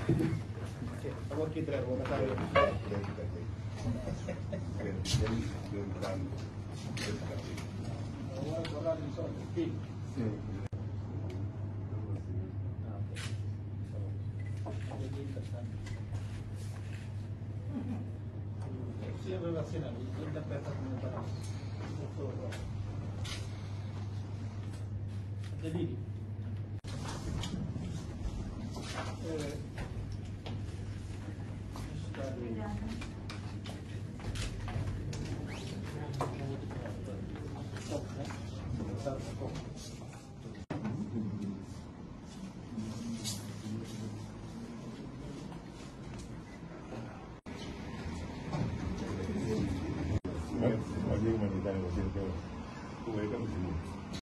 Awak kita mau tahu. Orang ini siapa vaksin ini? Kita peta menentukan. Jadi, Lagi meminta yang bersih itu, kue kan di sini.